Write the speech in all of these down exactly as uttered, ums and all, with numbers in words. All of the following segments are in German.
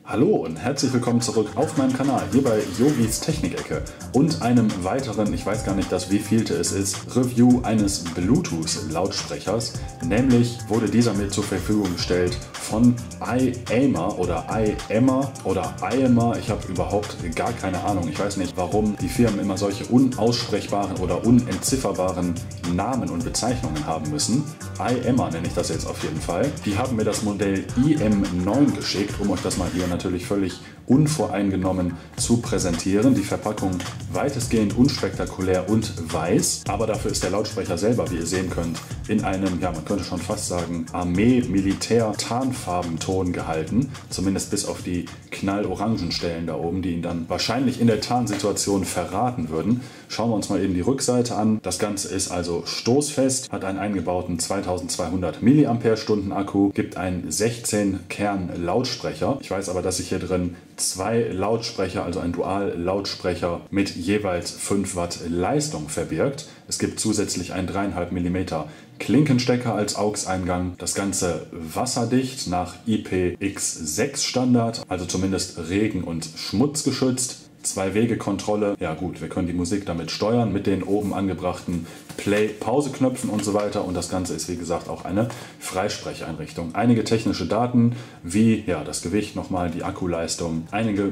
Hallo und herzlich willkommen zurück auf meinem Kanal, hier bei Yogis Technik-Ecke und einem weiteren, ich weiß gar nicht, das wievielte es ist, Review eines Bluetooth-Lautsprechers. Nämlich wurde dieser mir zur Verfügung gestellt von iAimer oder iAimer oder iAimer. Ich habe überhaupt gar keine Ahnung. Ich weiß nicht, warum die Firmen immer solche unaussprechbaren oder unentzifferbaren Namen und Bezeichnungen haben müssen. iAimer nenne ich das jetzt auf jeden Fall. Die haben mir das Modell I M neun geschickt, um euch das mal hier natürlich völlig unvoreingenommen zu präsentieren. Die Verpackung weitestgehend unspektakulär und weiß, aber dafür ist der Lautsprecher selber, wie ihr sehen könnt, in einem, ja man könnte schon fast sagen, Armee-Militär-Tarnfarbenton gehalten, zumindest bis auf die knallorangen Stellen da oben, die ihn dann wahrscheinlich in der Tarnsituation verraten würden. Schauen wir uns mal eben die Rückseite an. Das Ganze ist also stoßfest, hat einen eingebauten zweitausendzweihundert Milliampere-Stunden Akku, gibt einen sechzehn Kern Lautsprecher. Ich weiß aber, dass ich hier drin zwei Lautsprecher, also ein Dual-Lautsprecher mit jeweils fünf Watt Leistung verbirgt. Es gibt zusätzlich einen drei Komma fünf Millimeter Klinkenstecker als A U X-Eingang. Das Ganze wasserdicht nach I P X sechs Standard, also zumindest regen- und schmutzgeschützt. Zwei-Wege-Kontrolle, ja gut, wir können die Musik damit steuern mit den oben angebrachten Play-Pause-Knöpfen und so weiter, und das Ganze ist wie gesagt auch eine Freisprecheinrichtung. Einige technische Daten wie ja, das Gewicht, nochmal die Akkuleistung, einige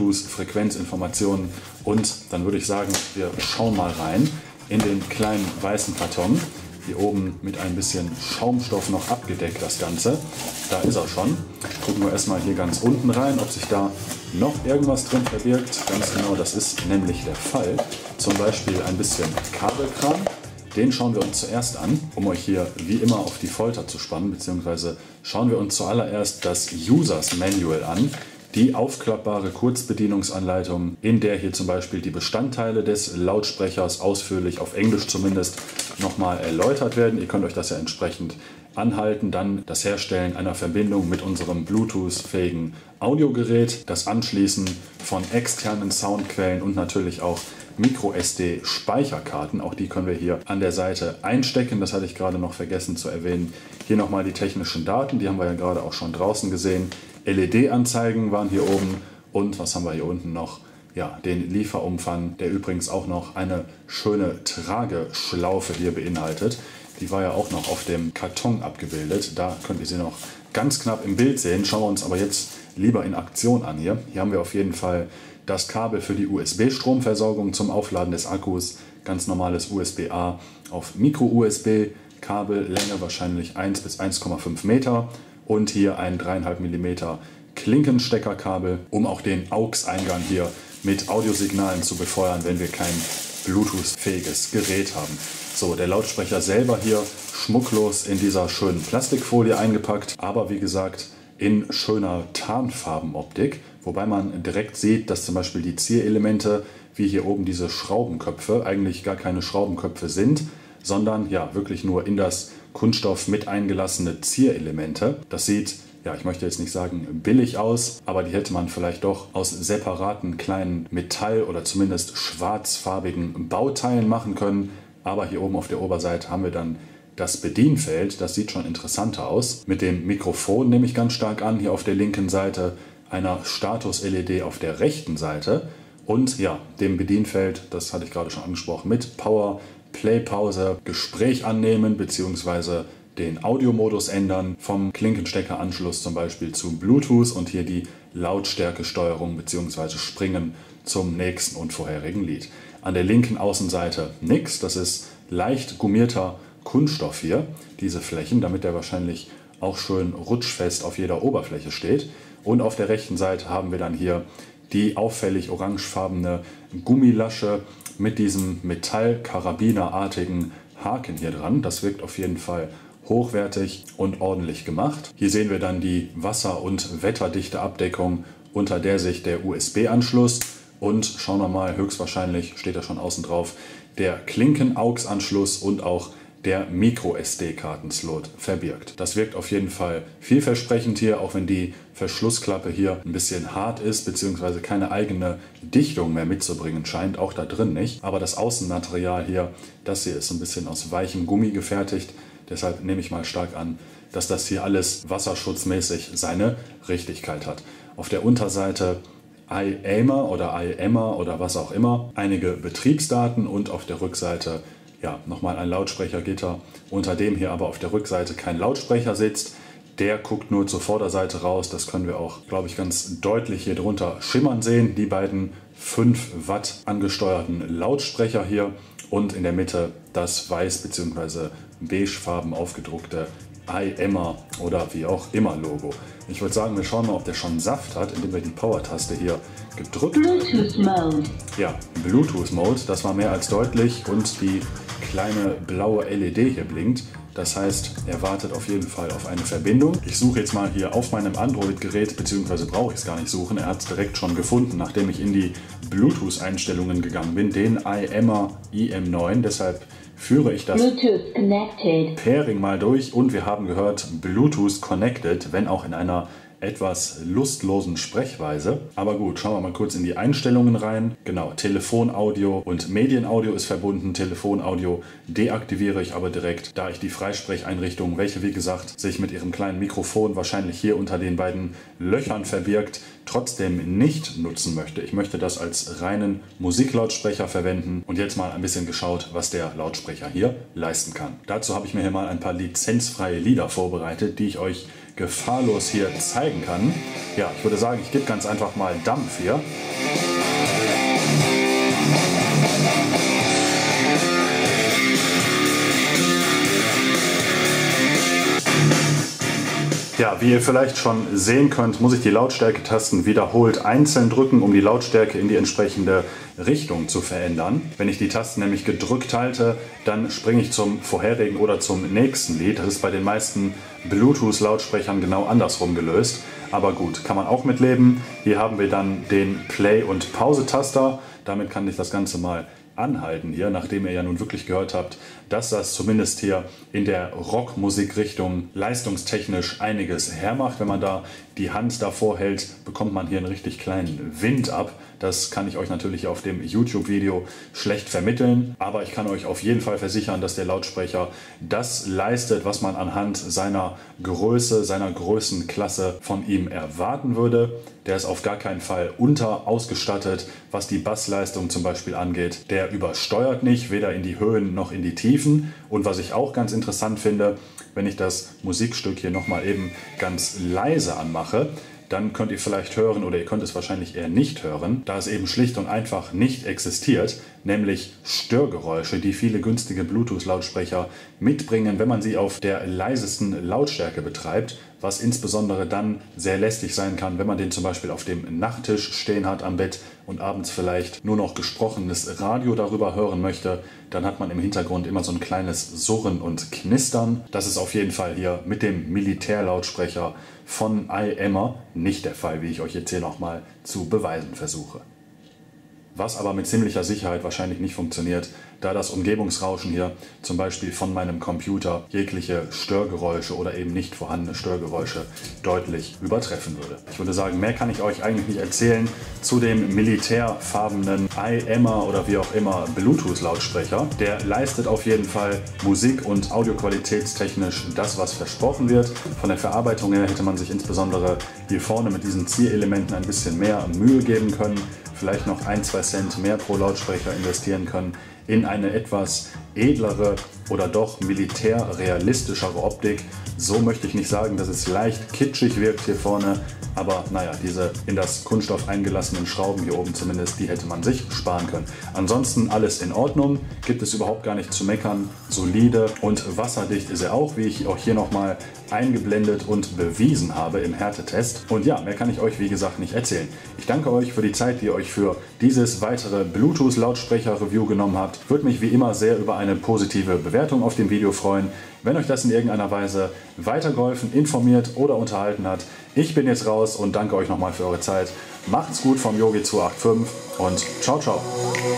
Bluetooth-Frequenzinformationen, und dann würde ich sagen, wir schauen mal rein in den kleinen weißen Karton. Hier oben mit ein bisschen Schaumstoff noch abgedeckt das Ganze. Da ist er schon. Gucken wir erstmal hier ganz unten rein, ob sich da noch irgendwas drin verbirgt. Ganz genau, das ist nämlich der Fall. Zum Beispiel ein bisschen Kabelkram. Den schauen wir uns zuerst an, um euch hier wie immer auf die Folter zu spannen, beziehungsweise schauen wir uns zuallererst das Users Manual an. Die aufklappbare Kurzbedienungsanleitung, in der hier zum Beispiel die Bestandteile des Lautsprechers ausführlich, auf Englisch zumindest, nochmal erläutert werden. Ihr könnt euch das ja entsprechend anhalten. Dann das Herstellen einer Verbindung mit unserem Bluetooth-fähigen Audiogerät, das Anschließen von externen Soundquellen und natürlich auch Micro S D-Speicherkarten. Auch die können wir hier an der Seite einstecken. Das hatte ich gerade noch vergessen zu erwähnen. Hier nochmal die technischen Daten, die haben wir ja gerade auch schon draußen gesehen. L E D-Anzeigen waren hier oben, und was haben wir hier unten noch? Ja, den Lieferumfang, der übrigens auch noch eine schöne Trageschlaufe hier beinhaltet. Die war ja auch noch auf dem Karton abgebildet. Da könnt ihr sie noch ganz knapp im Bild sehen. Schauen wir uns aber jetzt lieber in Aktion an hier. Hier haben wir auf jeden Fall das Kabel für die U S B-Stromversorgung zum Aufladen des Akkus. Ganz normales U S B A auf Micro-U S B. Kabellänge wahrscheinlich eins bis eins Komma fünf Meter. Und hier ein drei Komma fünf Millimeter Klinkensteckerkabel, um auch den A U X-Eingang hier mit Audiosignalen zu befeuern, wenn wir kein Bluetooth-fähiges Gerät haben. So, der Lautsprecher selber hier schmucklos in dieser schönen Plastikfolie eingepackt, aber wie gesagt in schöner Tarnfarbenoptik, wobei man direkt sieht, dass zum Beispiel die Zierelemente, wie hier oben diese Schraubenköpfe, eigentlich gar keine Schraubenköpfe sind, sondern ja wirklich nur in das Kunststoff mit eingelassene Zierelemente. Das sieht, ja, ich möchte jetzt nicht sagen billig aus, aber die hätte man vielleicht doch aus separaten kleinen Metall- oder zumindest schwarzfarbigen Bauteilen machen können. Aber hier oben auf der Oberseite haben wir dann das Bedienfeld. Das sieht schon interessanter aus. Mit dem Mikrofon nehme ich ganz stark an, hier auf der linken Seite, einer Status-L E D auf der rechten Seite und ja, dem Bedienfeld, das hatte ich gerade schon angesprochen, mit Power, Play-Pause, Gespräch annehmen bzw. den Audiomodus ändern, vom Klinkensteckeranschluss zum Beispiel zu Bluetooth, und hier die Lautstärkesteuerung bzw. Springen zum nächsten und vorherigen Lied. An der linken Außenseite nichts, das ist leicht gummierter Kunststoff hier, diese Flächen, damit der wahrscheinlich auch schön rutschfest auf jeder Oberfläche steht. Und auf der rechten Seite haben wir dann hier die auffällig orangefarbene Gummilasche mit diesem Metall-Karabiner-artigen Haken hier dran. Das wirkt auf jeden Fall hochwertig und ordentlich gemacht. Hier sehen wir dann die wasser- und wetterdichte Abdeckung, unter der sich der U S B-Anschluss und, schauen wir mal, höchstwahrscheinlich steht da schon außen drauf, der Klinken-A U X-Anschluss und auch der Micro S D-Kartenslot verbirgt. Das wirkt auf jeden Fall vielversprechend hier, auch wenn die Verschlussklappe hier ein bisschen hart ist, beziehungsweise keine eigene Dichtung mehr mitzubringen scheint, auch da drin nicht. Aber das Außenmaterial hier, das hier ist ein bisschen aus weichem Gummi gefertigt. Deshalb nehme ich mal stark an, dass das hier alles wasserschutzmäßig seine Richtigkeit hat. auf der Unterseite iAimer oder iAmmer oder was auch immer, einige Betriebsdaten und auf der Rückseite ja, nochmal ein Lautsprechergitter, unter dem hier aber auf der Rückseite kein Lautsprecher sitzt. Der guckt nur zur Vorderseite raus. Das können wir auch, glaube ich, ganz deutlich hier drunter schimmern sehen. Die beiden fünf Watt angesteuerten Lautsprecher hier und in der Mitte das weiß bzw. beigefarben aufgedruckte iAmmer oder wie auch immer Logo. Ich würde sagen, wir schauen mal, ob der schon Saft hat, indem wir die Power-Taste hier gedrückt haben. Bluetooth Mode. Ja, Bluetooth Mode, das war mehr als deutlich und die kleine blaue L E D hier blinkt. Das heißt, er wartet auf jeden Fall auf eine Verbindung. Ich suche jetzt mal hier auf meinem Android-Gerät, beziehungsweise brauche ich es gar nicht suchen. Er hat es direkt schon gefunden, nachdem ich in die Bluetooth-Einstellungen gegangen bin, den iAmmer I M neun. Deshalb führe ich das Bluetooth connected. Pairing mal durch und wir haben gehört Bluetooth connected, wenn auch in einer etwas lustlosen Sprechweise. Aber gut, schauen wir mal kurz in die Einstellungen rein. Genau, Telefonaudio und Medienaudio ist verbunden. Telefonaudio deaktiviere ich aber direkt, da ich die Freisprecheinrichtung, welche wie gesagt sich mit ihrem kleinen Mikrofon wahrscheinlich hier unter den beiden Löchern verbirgt, trotzdem nicht nutzen möchte. Ich möchte das als reinen Musiklautsprecher verwenden und jetzt mal ein bisschen geschaut, was der Lautsprecher hier leisten kann. Dazu habe ich mir hier mal ein paar lizenzfreie Lieder vorbereitet, die ich euch gefahrlos hier zeigen kann. Ja, ich würde sagen, ich gebe ganz einfach mal Dampf hier. Ja, wie ihr vielleicht schon sehen könnt, muss ich die Lautstärke-Tasten wiederholt einzeln drücken, um die Lautstärke in die entsprechende Richtung zu verändern. Wenn ich die Tasten nämlich gedrückt halte, dann springe ich zum vorherigen oder zum nächsten Lied. Das ist bei den meisten Bluetooth-Lautsprechern genau andersrum gelöst. Aber gut, kann man auch mitleben. Hier haben wir dann den Play- und Pause-Taster. Damit kann ich das Ganze mal anhalten hier, nachdem ihr ja nun wirklich gehört habt, dass das zumindest hier in der Rockmusikrichtung leistungstechnisch einiges hermacht. Wenn man da die Hand davor hält, bekommt man hier einen richtig kleinen Wind ab. Das kann ich euch natürlich auf dem YouTube-Video schlecht vermitteln, aber ich kann euch auf jeden Fall versichern, dass der Lautsprecher das leistet, was man anhand seiner Größe, seiner Größenklasse von ihm erwarten würde. Der ist auf gar keinen Fall unter ausgestattet, was die Bassleistung zum Beispiel angeht. Der übersteuert nicht, weder in die Höhen noch in die Tiefen. Und was ich auch ganz interessant finde, wenn ich das Musikstück hier nochmal eben ganz leise anmache, dann könnt ihr vielleicht hören, oder ihr könnt es wahrscheinlich eher nicht hören, da es eben schlicht und einfach nicht existiert, nämlich Störgeräusche, die viele günstige Bluetooth-Lautsprecher mitbringen, wenn man sie auf der leisesten Lautstärke betreibt, was insbesondere dann sehr lästig sein kann, wenn man den zum Beispiel auf dem Nachttisch stehen hat am Bett und abends vielleicht nur noch gesprochenes Radio darüber hören möchte, dann hat man im Hintergrund immer so ein kleines Surren und Knistern. Das ist auf jeden Fall hier mit dem Militärlautsprecher von iAmmer nicht der Fall, wie ich euch jetzt hier nochmal zu beweisen versuche. Was aber mit ziemlicher Sicherheit wahrscheinlich nicht funktioniert, da das Umgebungsrauschen hier zum Beispiel von meinem Computer jegliche Störgeräusche oder eben nicht vorhandene Störgeräusche deutlich übertreffen würde. Ich würde sagen, mehr kann ich euch eigentlich nicht erzählen zu dem militärfarbenen iAmmer oder wie auch immer Bluetooth-Lautsprecher. Der leistet auf jeden Fall musik- und audioqualitätstechnisch das, was versprochen wird. Von der Verarbeitung her hätte man sich insbesondere hier vorne mit diesen Zierelementen ein bisschen mehr Mühe geben können. Vielleicht noch ein, zwei Cent mehr pro Lautsprecher investieren können in eine etwas edlere oder doch militärrealistischere Optik. So möchte ich nicht sagen, dass es leicht kitschig wirkt hier vorne, aber naja, diese in das Kunststoff eingelassenen Schrauben hier oben zumindest, die hätte man sich sparen können. Ansonsten alles in Ordnung, gibt es überhaupt gar nicht zu meckern, solide und wasserdicht ist er auch, wie ich auch hier nochmal eingeblendet und bewiesen habe im Härtetest. Und ja, mehr kann ich euch wie gesagt nicht erzählen. Ich danke euch für die Zeit, die ihr euch für dieses weitere Bluetooth-Lautsprecher-Review genommen habt. Würde mich wie immer sehr über eine positive Bewertung auf dem Video freuen, wenn euch das in irgendeiner Weise weitergeholfen, informiert oder unterhalten hat. Ich bin jetzt raus und danke euch nochmal für eure Zeit. Macht's gut vom Yogi zwei acht fünf und ciao, ciao.